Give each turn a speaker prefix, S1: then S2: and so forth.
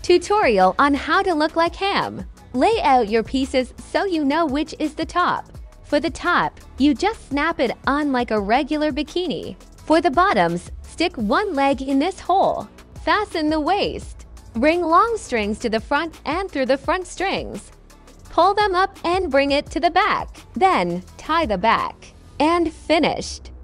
S1: Tutorial on how to look like ham. Lay out your pieces so you know which is the top. For the top, you just snap it on like a regular bikini. For the bottoms, stick one leg in this hole. Fasten the waist. Bring long strings to the front and through the front strings. Pull them up and bring it to the back. Then, tie the back. And finished!